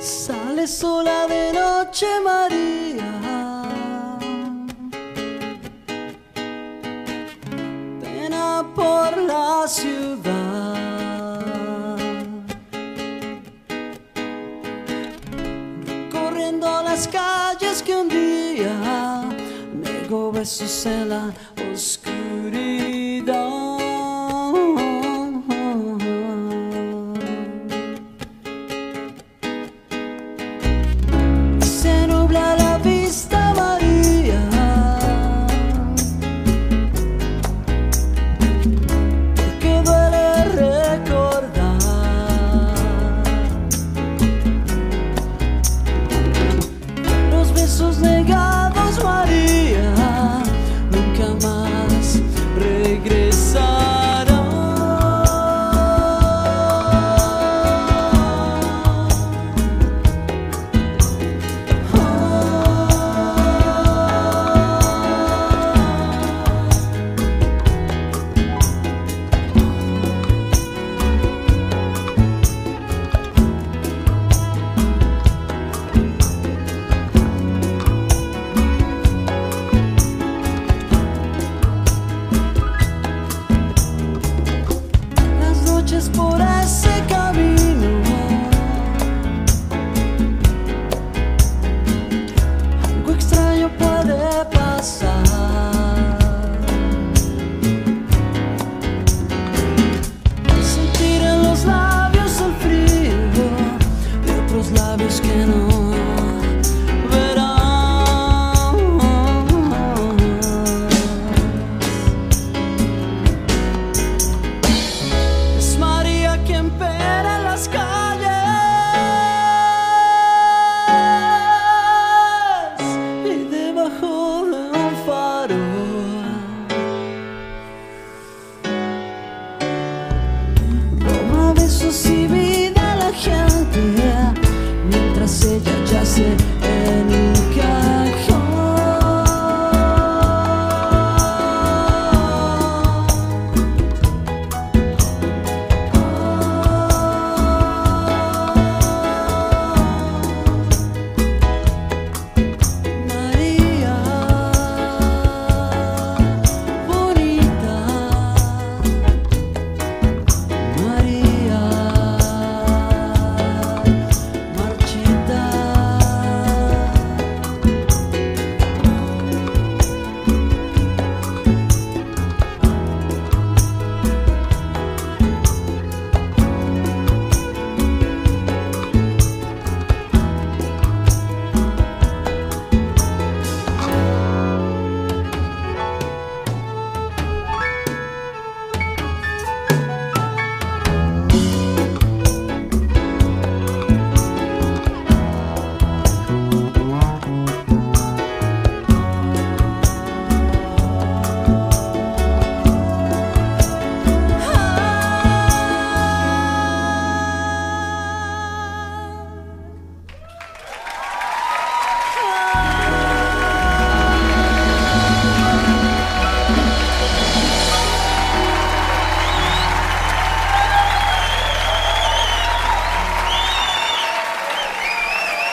Sale sola de noche María, pena por la ciudad, recorriendo las calles que un día negó besos en la oscuridad. Negados, María, nunca más regresará. Por ese camino algo extraño puede pasar. Sentir en los labios el frío de otros labios que no verán. Quien pera en las calles y debajo de un faro roba besos y